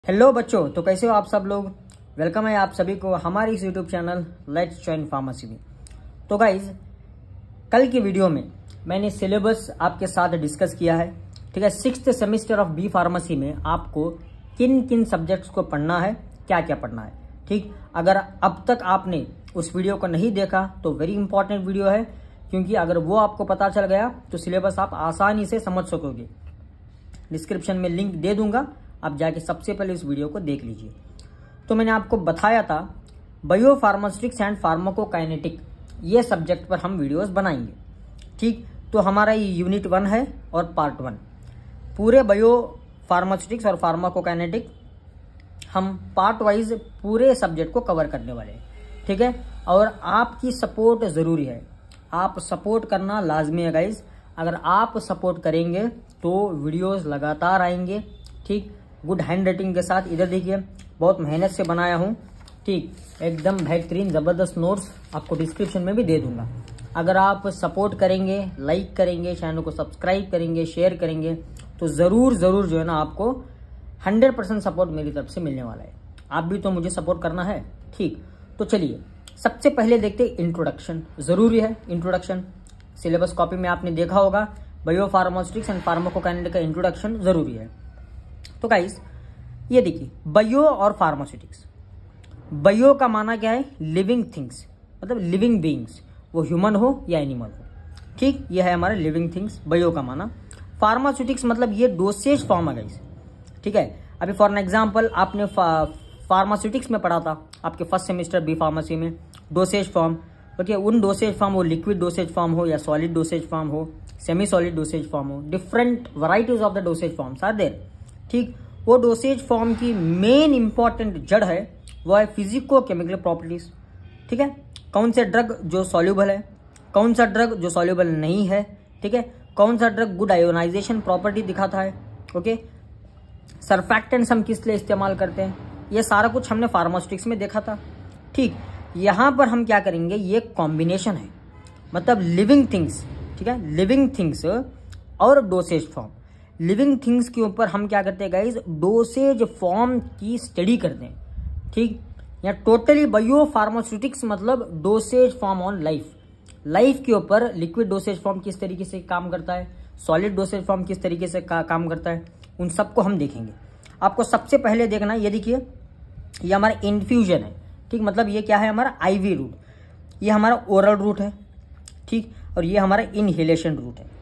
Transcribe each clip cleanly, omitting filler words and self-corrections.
Hello बच्चों, तो कैसे हो आप सब लोग। वेलकम है आप सभी को हमारे इस YouTube channel let's join pharmacy में। तो गाइज, कल की वीडियो में मैंने सिलेबस आपके साथ डिस्कस किया है। ठीक है, 6th semester of B pharmacy में आपको किन किन सब्जेक्ट्स को पढ़ना है, क्या क्या पढ़ना है। ठीक, अगर अब तक आपने उस वीडियो को नहीं देखा तो वेरी इंपॉर्टेंट वीडियो है, क्योंकि अगर वो आपको पता चल गया तो सिलेबस आप आसानी से समझ सकोगे। डिस्क्रिप्शन में लिंक दे दूंगा, आप जाके सबसे पहले इस वीडियो को देख लीजिए। तो मैंने आपको बताया था बायो फार्मास्यूटिक्स एंड फार्माकोकाइनेटिक, ये सब्जेक्ट पर हम वीडियोस बनाएंगे। ठीक, तो हमारा ये यूनिट 1 है और पार्ट 1। पूरे बायो फार्मास्यूटिक्स और फार्माकोकाइनेटिक हम पार्ट वाइज पूरे सब्जेक्ट को कवर करने वाले हैं। ठीक है, और आपकी सपोर्ट जरूरी है, आप सपोर्ट करना लाजमी है गाइज। अगर आप सपोर्ट करेंगे तो वीडियोस लगातार आएंगे। ठीक, गुड हैंड राइटिंग के साथ। इधर देखिए, बहुत मेहनत से बनाया हूँ। ठीक, एकदम बेहतरीन जबरदस्त नोट्स आपको डिस्क्रिप्शन में भी दे दूंगा। अगर आप सपोर्ट करेंगे, लाइक करेंगे, चैनल को सब्सक्राइब करेंगे, शेयर करेंगे, तो जरूर जरूर जो है ना आपको 100% सपोर्ट मेरी तरफ से मिलने वाला है। आप भी तो मुझे सपोर्ट करना है। ठीक, तो चलिए सबसे पहले देखते हैं इंट्रोडक्शन। जरूरी है इंट्रोडक्शन, सिलेबस कॉपी में आपने देखा होगा, बायो फार्मास्यूटिक्स एंड फार्माकोकाइनेटिक का इंट्रोडक्शन जरूरी है। तो गाइस, ये देखिए, बायो और फार्मास्यूटिक्स। बायो का माना क्या है? लिविंग थिंग्स, मतलब लिविंग बीइंग्स, वो ह्यूमन हो या एनिमल हो। ठीक, ये है हमारे लिविंग थिंग्स, बायो का माना। फार्मास्यूटिक्स मतलब ये डोसेज फॉर्म है गाइस। ठीक है, अभी फॉर एन एग्जांपल आपने फार्मास्यूटिक्स में पढ़ा था आपके फर्स्ट सेमेस्टर बी फार्मेसी में, डोसेज फॉर्म। ओके, उन डोसेज फॉर्म, वो लिक्विड डोसेज फॉर्म हो या सॉलिड डोसेज फॉर्म हो, सेमी सॉलिड डोसेज फॉर्म हो, different varieties of the dosage forms are there. ठीक, वो डोसेज फॉर्म की मेन इंपॉर्टेंट जड़ है वो है फिजिको केमिकल प्रॉपर्टीज। ठीक है, कौन से ड्रग जो सॉल्यूबल है, कौन सा ड्रग जो सॉल्यूबल नहीं है। ठीक है, कौन सा ड्रग गुड आयोनाइजेशन प्रॉपर्टी दिखाता है। ओके, सरफैक्टेंट्स हम किस लिए इस्तेमाल करते हैं, ये सारा कुछ हमने फार्मास्यूटिक्स में देखा था। ठीक, यहां पर हम क्या करेंगे, ये कॉम्बिनेशन है, मतलब लिविंग थिंग्स। ठीक है, लिविंग थिंग्स और डोसेज फॉर्म। लिविंग थिंग्स के ऊपर हम क्या करते हैं गाइज, डोसेज फॉर्म की स्टडी करते हैं। ठीक, या टोटली बायो फार्मास्यूटिक्स मतलब dosage form on life. Life के ऊपर लिक्विड डोसेज फॉर्म किस तरीके से काम करता है, सॉलिड डोसेज फॉर्म किस तरीके से काम करता है, उन सबको हम देखेंगे। आपको सबसे पहले देखना है, ये देखिए, ये हमारा इन्फ्यूजन है। ठीक, मतलब ये क्या है, हमारा आईवी रूट, ये हमारा ओरल रूट है। ठीक, और ये हमारा इनहेलेशन रूट है।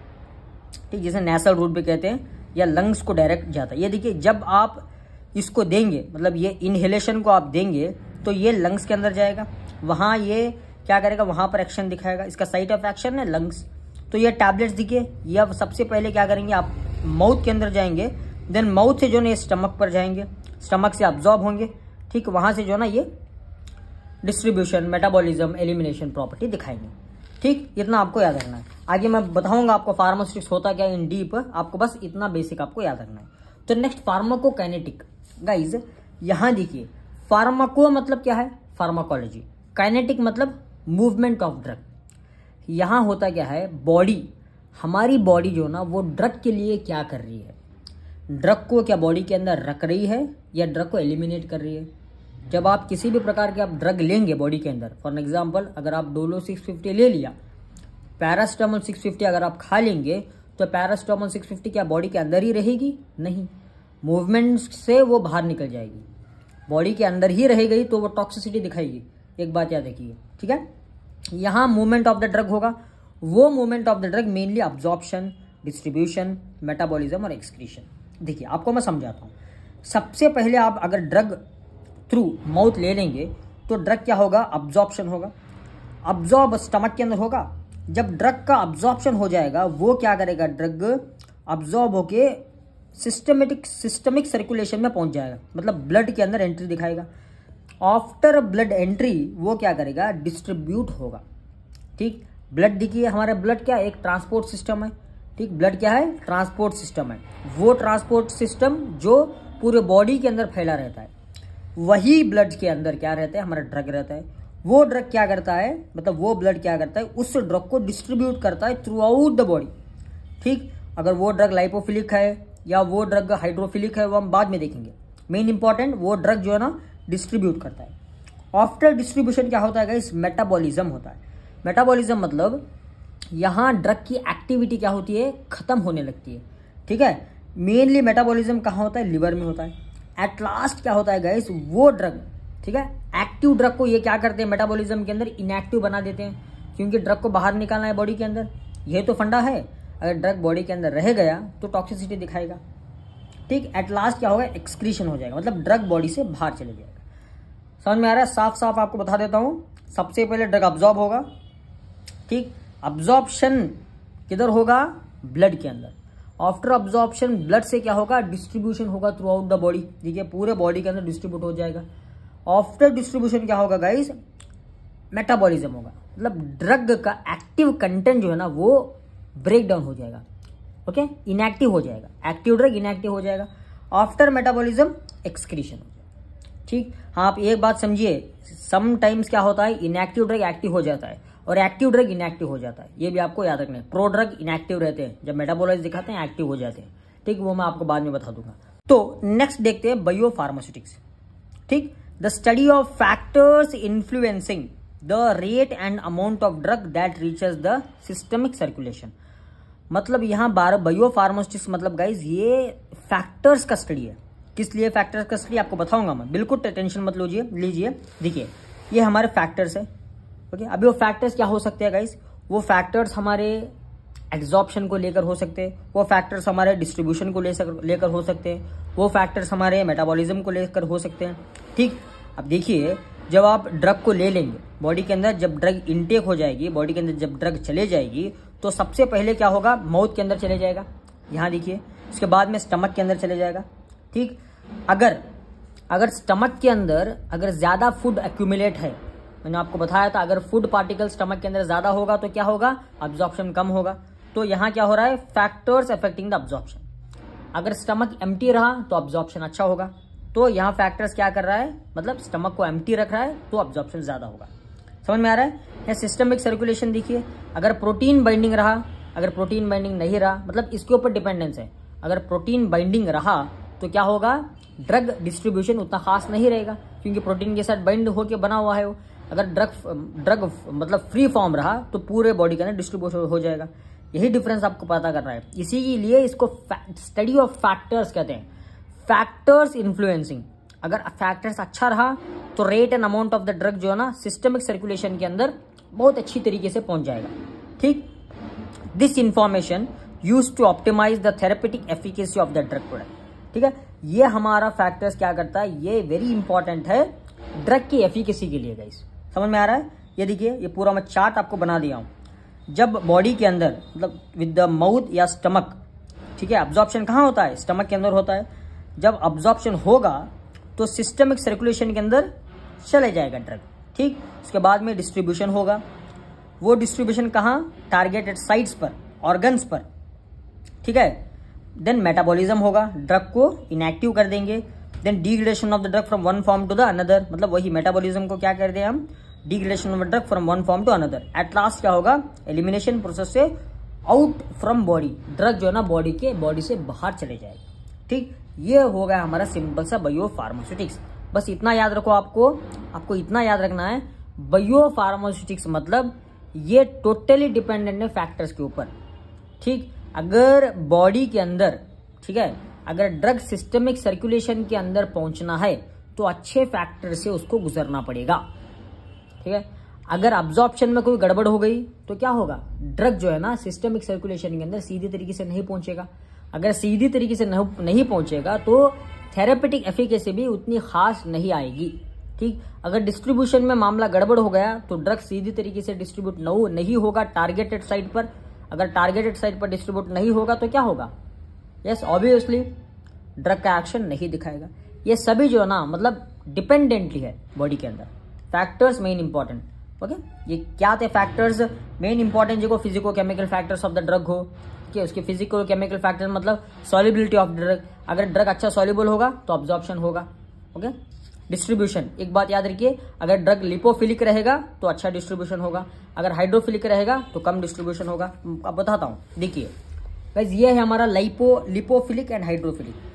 ठीक, जिसे नेसल रूट भी कहते हैं, या लंग्स को डायरेक्ट जाता है। ये देखिए, जब आप इसको देंगे, मतलब ये इनहेलेशन को आप देंगे तो ये लंग्स के अंदर जाएगा, वहां ये क्या करेगा, वहां पर एक्शन दिखाएगा। इसका साइट ऑफ एक्शन है लंग्स। तो ये टैबलेट्स देखिए, ये अब सबसे पहले क्या करेंगे, आप माउथ के अंदर जाएंगे, देन माउथ से जो ना ये स्टमक पर जाएंगे, स्टमक से अब्जॉर्ब होंगे। ठीक, वहां से जो ना ये डिस्ट्रीब्यूशन, मेटाबॉलिज्म, एलिमिनेशन प्रॉपर्टी दिखाएंगे। ठीक, इतना आपको याद रखना है। आगे मैं बताऊंगा आपको फार्मास्यूटिक्स होता क्या इन डीप, आपको बस इतना बेसिक आपको याद रखना है। तो नेक्स्ट फार्माकोकाइनेटिक। गाइज, यहां देखिए, फार्माको मतलब क्या है, फार्माकोलॉजी। काइनेटिक मतलब मूवमेंट ऑफ ड्रग। यहां होता क्या है, बॉडी, हमारी बॉडी जो ना वो ड्रग के लिए क्या कर रही है, ड्रग को क्या बॉडी के अंदर रख रही है या ड्रग को एलिमिनेट कर रही है। जब आप किसी भी प्रकार के आप ड्रग लेंगे बॉडी के अंदर, फॉर एग्जांपल अगर आप डोलो 650 ले लिया, पैरास्टामोल 650 अगर आप खा लेंगे, तो पैरास्टामोल 650 क्या बॉडी के अंदर ही रहेगी? नहीं, मूवमेंट से वो बाहर निकल जाएगी, बॉडी के अंदर ही रह गई तो वो टॉक्सिसिटी दिखाएगी। एक बात याद रखिए। ठीक है, यहाँ मूवमेंट ऑफ द ड्रग होगा, वो movement of the drug mainly absorption, distribution, metabolism और एक्सक्रीशन। देखिए, आपको मैं समझाता हूँ। सबसे पहले आप अगर ड्रग थ्रू माउथ ले लेंगे तो ड्रग क्या होगा, अब्जॉर्प्शन होगा। अब्जॉर्ब स्टमक के अंदर होगा। जब ड्रग का अब्जॉर्प्शन हो जाएगा, वो क्या करेगा, ड्रग अब्जॉर्ब होके सिस्टमिक सर्कुलेशन में पहुंच जाएगा, मतलब ब्लड के अंदर एंट्री दिखाएगा। आफ्टर ब्लड एंट्री वो क्या करेगा, डिस्ट्रीब्यूट होगा। ठीक, ब्लड देखिए, हमारा ब्लड क्या है, एक ट्रांसपोर्ट सिस्टम है। ठीक, ब्लड क्या है, ट्रांसपोर्ट सिस्टम है। वो ट्रांसपोर्ट सिस्टम जो पूरे बॉडी के अंदर फैला रहता है, वही ब्लड के अंदर क्या रहता है, हमारा ड्रग रहता है। वो ड्रग क्या करता है, मतलब वो ब्लड क्या करता है, उस ड्रग को डिस्ट्रीब्यूट करता है थ्रू आउट द बॉडी। ठीक, अगर वो ड्रग लाइपोफिलिक है या वो ड्रग हाइड्रोफिलिक है, वो हम बाद में देखेंगे। मेन इंपॉर्टेंट वो ड्रग जो है ना डिस्ट्रीब्यूट करता है। आफ्टर डिस्ट्रीब्यूशन क्या होता है गाइस, मेटाबॉलिज्म होता है। मेटाबॉलिज्म मतलब यहाँ ड्रग की एक्टिविटी क्या होती है, खत्म होने लगती है। ठीक है, मेनली मेटाबॉलिज्म कहाँ होता है, लिवर में होता है। एट लास्ट क्या होता है गाइस, वो ड्रग, ठीक है, एक्टिव ड्रग को ये क्या करते हैं मेटाबॉलिज्म के अंदर, इनएक्टिव बना देते हैं, क्योंकि ड्रग को बाहर निकालना है बॉडी के अंदर। ये तो फंडा है, अगर ड्रग बॉडी के अंदर रह गया तो टॉक्सिसिटी दिखाएगा। ठीक, एट लास्ट क्या होगा, एक्सक्रीशन हो जाएगा, मतलब ड्रग बॉडी से बाहर चले जाएगा। समझ में आ रहा है? साफ साफ आपको बता देता हूं, सबसे पहले ड्रग अब्जॉर्ब होगा। ठीक, अब्जॉर्प्शन किधर होगा, ब्लड के अंदर। आफ्टर अब्जॉर्प्शन ब्लड से क्या होगा, डिस्ट्रीब्यूशन होगा थ्रू आउट द बॉडी। ठीक है, पूरे बॉडी के अंदर डिस्ट्रीब्यूट हो जाएगा। आफ्टर डिस्ट्रीब्यूशन क्या होगा गाइस, मेटाबॉलिज्म होगा, मतलब ड्रग का एक्टिव कंटेंट जो है ना वो ब्रेक डाउन हो जाएगा। ओके, इनएक्टिव हो जाएगा, एक्टिव ड्रग इनएक्टिव हो जाएगा। आफ्टर मेटाबॉलिज्म एक्सक्रीशन हो जाएगा। ठीक, हाँ आप एक बात समझिए, समटाइम्स क्या होता है, इनएक्टिव ड्रग एक्टिव हो जाता है और एक्टिव ड्रग इनएक्टिव हो जाता है। ये भी आपको याद रखना है। प्रो ड्रग इनएक्टिव रहते हैं, जब मेटाबॉलाइज दिखाते हैं एक्टिव हो जाते हैं। ठीक, वो मैं आपको बाद में बता दूंगा। तो नेक्स्ट देखते हैं बायो फार्मास्यूटिक्स। ठीक, the study of factors influencing the rate and amount of drug that reaches the systemic circulation. मतलब यहाँ बायो फार्मास्यूटिक्स मतलब गाइज ये फैक्टर्स का स्टडी है। किस लिए फैक्टर्स का स्टडी आपको बताऊंगा मैं, बिल्कुल टेंशन मत लीजिए। देखिए ये हमारे फैक्टर्स है। ओके, अभी वो फैक्टर्स क्या हो सकते हैं गाइस, वो फैक्टर्स हमारे एब्जॉर्प्शन को लेकर हो सकते हैं, वो फैक्टर्स हमारे डिस्ट्रीब्यूशन को लेकर हो सकते हैं, वो फैक्टर्स हमारे मेटाबॉलिज्म को लेकर हो सकते हैं। ठीक, अब देखिए जब आप ड्रग को ले लेंगे बॉडी के अंदर, जब ड्रग इनटेक हो जाएगी बॉडी के अंदर, जब ड्रग चले जाएगी तो सबसे पहले क्या होगा, माउथ के अंदर चले जाएगा, यहाँ देखिए, उसके बाद में स्टमक के अंदर चले जाएगा। ठीक, अगर स्टमक के अंदर अगर ज्यादा फूड एक्यूमुलेट है, मैंने आपको बताया था अगर फूड पार्टिकल स्टमक के अंदर ज्यादा होगा तो क्या होगा, अब्जॉर्प्शन कम होगा। तो यहाँ क्या हो रहा है, फैक्टर्स अफेक्टिंग द अब्जॉर्प्शन। अगर स्टमक एम्प्टी रहा तो अब्जॉर्प्शन अच्छा होगा। तो यहाँ फैक्टर्स क्या कर रहा है, मतलब स्टमक को एम्प्टी रख रहा है तो अब्जॉर्प्शन ज्यादा होगा। समझ में आ रहा है? या सिस्टमिक सर्कुलेशन देखिए, अगर प्रोटीन बाइंडिंग रहा, अगर प्रोटीन बाइंडिंग नहीं रहा, मतलब इसके ऊपर डिपेंडेंस है। अगर प्रोटीन बाइंडिंग रहा तो क्या होगा, ड्रग डिस्ट्रीब्यूशन उतना खास नहीं रहेगा, क्योंकि प्रोटीन के साथ बाइंड होकर बना हुआ है वो। अगर ड्रग मतलब फ्री फॉर्म रहा तो पूरे बॉडी के अंदर डिस्ट्रीब्यूशन हो जाएगा। यही डिफरेंस आपको पता करना है, इसी के लिए इसको स्टडी ऑफ फैक्टर्स कहते हैं। फैक्टर्स इन्फ्लुएंसिंग, अगर फैक्टर्स अच्छा रहा तो rate and amount of the drug जो है ना सिस्टमिक सर्कुलेशन के अंदर बहुत अच्छी तरीके से पहुंच जाएगा। ठीक, this information use to optimize the therapeutic efficacy of the drug product. ठीक है, ये हमारा फैक्टर्स क्या करता है, ये वेरी इंपॉर्टेंट है ड्रग की एफिकेसी के लिए गाइस। समझ में आ रहा है? ये देखिए, ये पूरा मैं चार्ट आपको बना दिया हूं। जब बॉडी के अंदर मतलब विद द माउथ या स्टमक, ठीक है, अब्जॉर्प्शन कहाँ होता है, स्टमक के अंदर होता है। जब अब्जॉर्प्शन होगा तो सिस्टमिक सर्कुलेशन के अंदर चले जाएगा ड्रग। ठीक, उसके बाद में डिस्ट्रीब्यूशन होगा। वो डिस्ट्रीब्यूशन कहाँ, टारगेटेड साइट्स पर, ऑर्गन्स पर। ठीक है, देन मेटाबॉलिज्म होगा, ड्रग को इनएक्टिव कर देंगे। Then degradation of the drug from one form to the another, मतलब वही मेटाबॉलिज्म को क्या कर दें हम, degradation of the drug from one form to another. At last क्या होगा, एलिमिनेशन प्रोसेस से आउट फ्रॉम बॉडी, ड्रग जो है ना बॉडी से बाहर चले जाएगा। ठीक, ये हो गया हमारा सिंपल सा बायो फार्मास्यूटिक्स। बस इतना याद रखो, आपको इतना याद रखना है, बायो फार्मास्यूटिक्स मतलब ये टोटली डिपेंडेंट है फैक्टर्स के ऊपर। ठीक, अगर बॉडी के अंदर, ठीक है, अगर ड्रग सिस्टमिक सर्कुलेशन के अंदर पहुंचना है तो अच्छे फैक्टर से उसको गुजरना पड़ेगा। ठीक है, अगर अब्जॉर्प्शन में कोई गड़बड़ हो गई तो क्या होगा, ड्रग जो है ना सिस्टमिक सर्कुलेशन के अंदर सीधी तरीके से नहीं पहुंचेगा। अगर सीधी तरीके से नहीं पहुंचेगा तो थेरेपेटिक एफिकेसी भी उतनी खास नहीं आएगी। ठीक, अगर डिस्ट्रीब्यूशन में मामला गड़बड़ हो गया तो ड्रग सीधी तरीके से डिस्ट्रीब्यूट नहीं होगा टारगेटेड साइट पर। अगर टारगेटेड साइट पर डिस्ट्रीब्यूट नहीं होगा तो क्या होगा, यस ऑब्वियसली ड्रग का एक्शन नहीं दिखाएगा। ये सभी जो है ना मतलब डिपेंडेंटली है बॉडी के अंदर। Factors main important. ओके, ये क्या थे फैक्टर्स मेन इंपॉर्टेंट, जो physico chemical factors of the drug हो, कि उसके फिजिको केमिकल फैक्टर मतलब सॉल्युबिलिटी ऑफ ड्रग। अगर ड्रग अच्छा सॉल्युबल होगा तो अब्जॉर्प्शन होगा। ओके, डिस्ट्रीब्यूशन, एक बात याद रखिए, अगर ड्रग लिपोफिलिक रहेगा तो अच्छा डिस्ट्रीब्यूशन होगा, अगर हाइड्रोफिलिक रहेगा तो कम डिस्ट्रीब्यूशन होगा। अब बताता हूं, देखिए गाइस, ये है हमारा लिपोफिलिक एंड हाइड्रोफिलिक।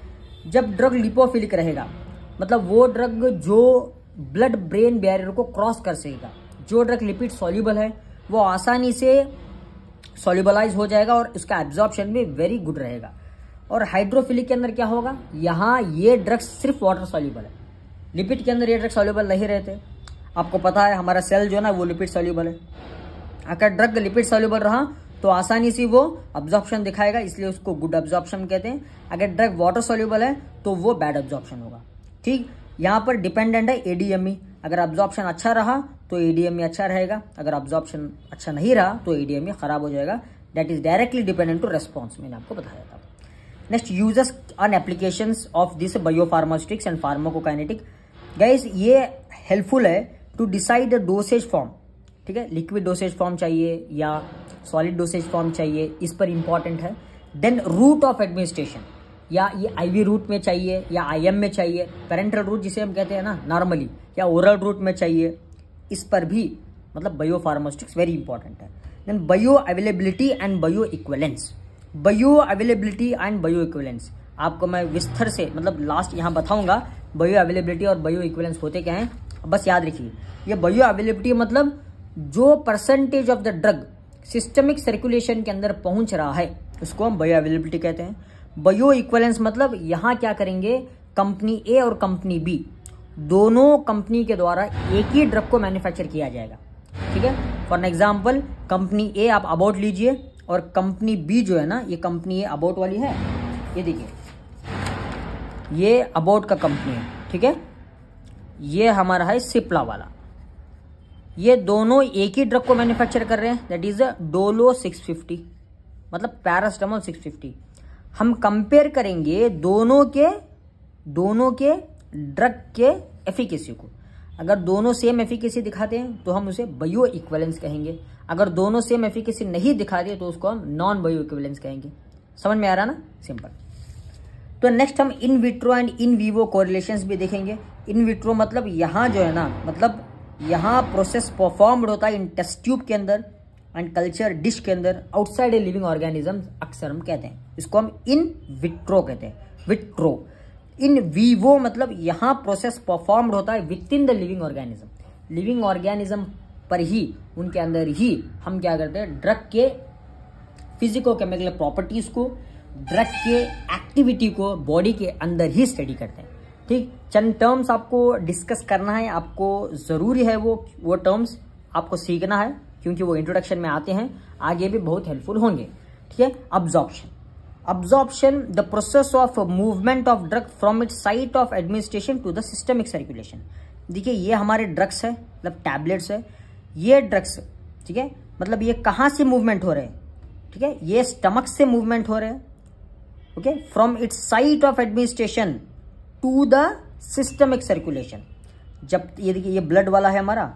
जब ड्रग लिपोफिलिक रहेगा मतलब वो ड्रग जो ब्लड ब्रेन बैरियर को क्रॉस कर सकेगा। जो ड्रग लिपिड सॉल्युबल है वो आसानी से सॉल्युबलाइज हो जाएगा और उसका एब्जॉर्प्शन भी वेरी गुड रहेगा। और हाइड्रोफिलिक के अंदर क्या होगा, यहाँ ये ड्रग सिर्फ वाटर सॉल्युबल है, लिपिड के अंदर ये ड्रग सॉल्युबल नहीं रहते। आपको पता है हमारा सेल जो है ना वो लिपिड सॉल्युबल है। अगर ड्रग लिपिड सॉल्युबल रहा तो आसानी से वो अब्जॉर्प्शन दिखाएगा, इसलिए उसको गुड अब्जॉर्प्शन कहते हैं। अगर ड्रग वाटर सॉल्युबल है तो वो बैड अब्जॉर्प्शन होगा। ठीक, यहाँ पर डिपेंडेंट है एडीएमई। अगर अब्जॉर्प्शन अच्छा रहा तो एडीएमई अच्छा रहेगा, अगर अब्जॉर्प्शन अच्छा नहीं रहा तो एडीएमई खराब हो जाएगा। That is directly dependent to response, मैंने आपको बताया था। Next, uses and applications of this biopharmaceutics and pharmacokinetic. Guys ये हेल्पफुल है to decide the dosage form. ठीक है, लिक्विड डोसेज फॉर्म चाहिए या सॉलिड डोसेज फॉर्म चाहिए, इस पर इंपॉर्टेंट है। देन रूट ऑफ एडमिनिस्ट्रेशन, या ये आईवी रूट में चाहिए या आईएम में चाहिए, पेरेंटल रूट जिसे हम कहते हैं ना नॉर्मली, या ओरल रूट में चाहिए, इस पर भी मतलब बायोफार्मास्यूटिक्स वेरी इंपॉर्टेंट है। Then bio availability and bio equivalence. Bio availability and bio equivalence आपको मैं विस्तार से मतलब लास्ट यहाँ बताऊंगा बायो अवेलेबिलिटी और बायो इक्विवेलेंस होते क्या हैं। बस याद रखिए, ये बायो अवेलेबिलिटी मतलब जो percentage of the drug systemic circulation के अंदर पहुंच रहा है उसको हम बायो अवेलेबिलिटी कहते हैं। बायो इक्विवेलेंस मतलब यहाँ क्या करेंगे, कंपनी ए और कंपनी बी दोनों कंपनी के द्वारा एक ही ड्रग को मैन्युफैक्चर किया जाएगा। ठीक है, फॉर एग्जाम्पल कंपनी ए आप अबाउट लीजिए और कंपनी बी जो है ना, ये कंपनी ए अबाउट वाली है, ये देखिए ये अबाउट का कंपनी है। ठीक है, ये हमारा है सिप्ला वाला, ये दोनों एक ही ड्रग को मैन्युफैक्चर कर रहे हैं, दैट इज डोलो 650 मतलब पैरास्टामोल 650। हम कंपेयर करेंगे दोनों के ड्रग के एफिकेसी को। अगर दोनों सेम एफिकेसी दिखाते हैं तो हम उसे बायो इक्विवेलेंस कहेंगे, अगर दोनों सेम एफिकेसी नहीं दिखाते तो उसको हम नॉन बायो इक्विवेलेंस कहेंगे। समझ में आ रहा ना, सिंपल। तो नेक्स्ट हम in vitro and in vivo correlations भी देखेंगे। इन विट्रो मतलब यहाँ जो है ना, मतलब यहाँ प्रोसेस परफॉर्म्ड होता है इन टेस्ट ट्यूब के अंदर एंड कल्चर डिश के अंदर आउटसाइड ए लिविंग ऑर्गेनिज्म, अक्सर हम कहते हैं इसको हम इन विट्रो कहते हैं, विट्रो। इन वीवो मतलब यहाँ प्रोसेस परफॉर्म्ड होता है within the living organism, living organism पर ही, उनके अंदर ही हम क्या करते हैं, ड्रग के फिजिको केमिकल प्रॉपर्टीज को, ड्रग के एक्टिविटी को बॉडी के अंदर ही स्टडी करते हैं। ठीक, चंद टर्म्स आपको डिस्कस करना है, आपको जरूरी है वो टर्म्स आपको सीखना है क्योंकि वो इंट्रोडक्शन में आते हैं, आगे भी बहुत हेल्पफुल होंगे। ठीक है, absorption the process of movement of drug from its site of administration to the systemic circulation. देखिए ये हमारे ड्रग्स है, मतलब टैबलेट्स है, ये ड्रग्स, ठीक है, मतलब ये कहाँ से मूवमेंट हो रहे हैं, ठीक है, ये स्टमक से मूवमेंट हो रहे हैं, okay, from its site of administration to the systemic circulation. जब ये देखिए ये ब्लड वाला है हमारा,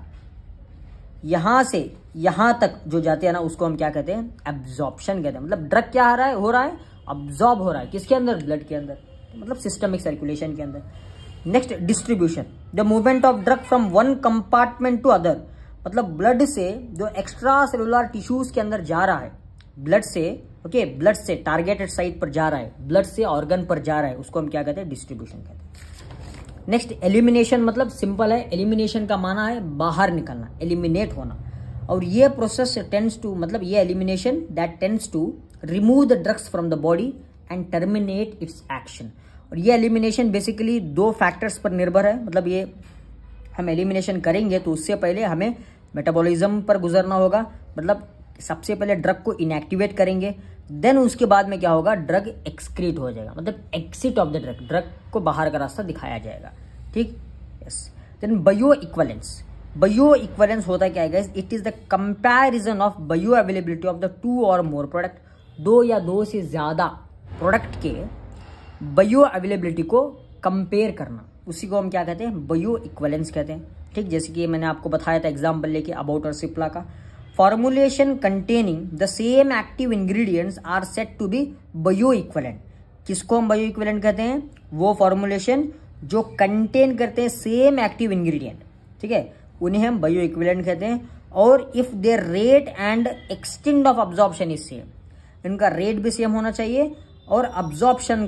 यहां से यहां तक जो जाते हैं ना उसको हम क्या कहते हैं, एब्जॉर्प्शन कहते हैं। मतलब ड्रग क्या हो रहा है, अब्जॉर्ब हो रहा है, किसके अंदर, ब्लड के अंदर, मतलब सिस्टमिक सर्कुलेशन के अंदर। Next, distribution, the movement of drug from one compartment to other, मतलब ब्लड से जो एक्स्ट्रा सेलुलर टिश्यूज के अंदर जा रहा है, ब्लड से, ओके, ब्लड से टारगेटेड साइट पर जा रहा है, ब्लड से ऑर्गन पर जा रहा है, उसको हम क्या कहते हैं, डिस्ट्रीब्यूशन कहते हैं। नेक्स्ट, एलिमिनेशन, मतलब सिंपल है, एलिमिनेशन का माना है बाहर निकलना, एलिमिनेट होना। और ये प्रोसेस टेंड्स टू, मतलब ये elimination that tends to remove the drugs from the body and terminate its action. और ये एलिमिनेशन बेसिकली दो फैक्टर्स पर निर्भर है, मतलब ये हम एलिमिनेशन करेंगे तो उससे पहले हमें मेटाबॉलिज्म पर गुजरना होगा, मतलब सबसे पहले ड्रग को इनएक्टिवेट करेंगे, देन उसके बाद में क्या होगा, ड्रग एक्सक्रीट हो जाएगा, मतलब exit of the drug, drug को बाहर का रास्ता दिखाया जाएगा। ठीक, yes. Then bio equivalence, bio equivalence होता है क्या है guys, it is the comparison of bio availability of the two और मोर प्रोडक्ट, दो या दो से ज्यादा प्रोडक्ट के बायो अवेलेबिलिटी को कंपेयर करना, उसी को हम क्या कहते हैं, बायो इक्विवेलेंस कहते हैं। ठीक, जैसे कि मैंने आपको बताया था एग्जाम्पल लेके अबाउट और सिप्ला का, formulation containing the same active ingredients are set to be bio equivalent. किसको हम बायो इक्विवेलेंट कहते हैं, वो फॉर्मुलेशन जो कंटेन करते हैं सेम एक्टिव इंग्रेडिएंट, ठीक है, उन्हें हम बायो इक्विवेलेंट कहते हैं। और if their rate and extent of absorption is same, इनका रेट भी सेम होना चाहिए और अब्जॉर्प्शन का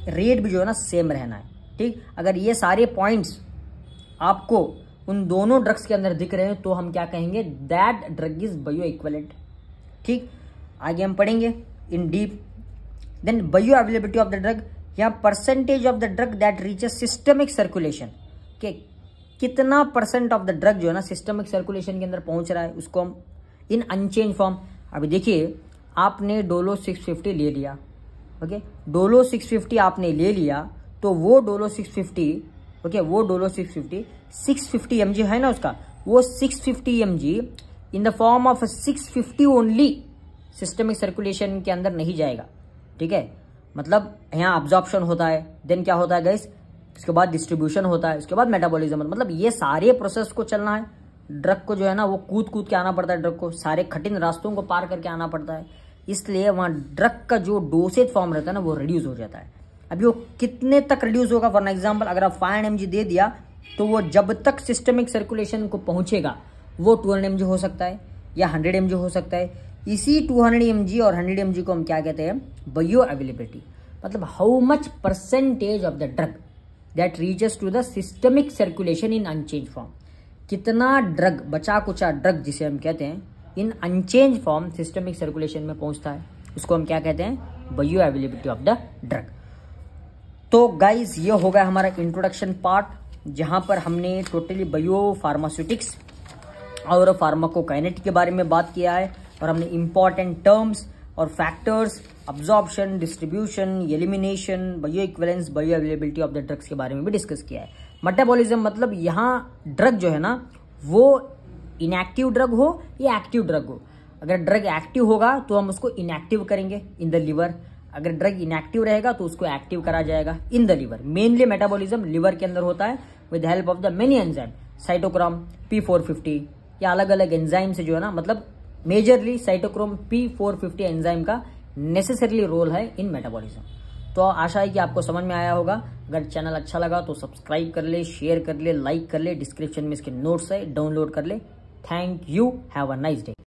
रेट भी जो है ना सेम रहना है। ठीक, अगर ये सारे पॉइंट्स आपको उन दोनों ड्रग्स के अंदर दिख रहे हैं तो हम क्या कहेंगे, that drug is bio equivalent. ठीक, आगे हम पढ़ेंगे in deep. Then bio availability of the drug, या percentage of the drug that reaches systemic circulation, के कितना परसेंट ऑफ द ड्रग जो है ना सिस्टमिक सर्कुलेशन के अंदर पहुंच रहा है, उसको हम इन अनचेंज फॉर्म। अभी देखिए आपने डोलो 650 ले लिया, ओके, डोलो 650 आपने ले लिया, तो वो डोलो 650, ओके, वो डोलो 650 mg है ना उसका, वो 650 mg in the form of 650 only systemic circulation के अंदर नहीं जाएगा। ठीक है, मतलब यहाँ अब्जॉर्प्शन होता है, देन क्या होता है गाइस, उसके बाद डिस्ट्रीब्यूशन होता है, उसके बाद मेटाबॉलिज्म, मतलब ये सारे प्रोसेस को चलना है। ड्रग को जो है ना वो कूद के आना पड़ता है, ड्रग को सारे कठिन रास्तों को पार करके आना पड़ता है, इसलिए वहाँ ड्रग का जो डोसेज फॉर्म रहता है ना वो रिड्यूस हो जाता है। अभी वो कितने तक रिड्यूस होगा, फॉर एग्जाम्पल अगर आप 500 mg दे दिया तो वो जब तक सिस्टमिक सर्कुलेशन को पहुंचेगा वो 200 mg हो सकता है या 100 mg हो सकता है। इसी 200 mg और 100 mg को हम क्या कहते हैं, बायो अवेलेबिलिटी, मतलब how much percentage of the drug that reaches to the systemic circulation in unchange form, कितना ड्रग, बचा कुचा ड्रग जिसे हम कहते हैं, in unchange form systemic circulation में पहुंचता है, उसको हम क्या कहते हैं, bio availability of the drug. तो गाइज ये हो गया हमारा इंट्रोडक्शन पार्ट, जहां पर हमने टोटली बायो फार्मास्यूटिक्स और फार्माकोकाइनेटिक के बारे में बात किया है, और हमने इंपॉर्टेंट टर्म्स और factors, absorption, distribution, elimination, bio equivalence, bio availability of the drugs के बारे में भी डिस्कस किया है। मेटाबॉलिज्म मतलब यहाँ ड्रग जो है ना वो इनएक्टिव ड्रग हो या एक्टिव ड्रग हो। अगर ड्रग एक्टिव होगा तो हम उसको इनएक्टिव करेंगे इन द लिवर, अगर ड्रग इनएक्टिव रहेगा तो उसको एक्टिव करा जाएगा in the liver. Mainly metabolism liver के अंदर होता है with help of the many enzyme, cytochrome P450 या अलग अलग एंजाइम से जो है ना, मतलब मेजरली साइटोक्रोम P450 एंजाइम का नेसेसरली रोल है इन मेटाबॉलिज्म। तो आशा है कि आपको समझ में आया होगा। अगर चैनल अच्छा लगा तो सब्सक्राइब कर ले, शेयर कर ले, लाइक कर ले, डिस्क्रिप्शन में इसके नोट्स है, डाउनलोड कर ले। Thank you, have a nice day.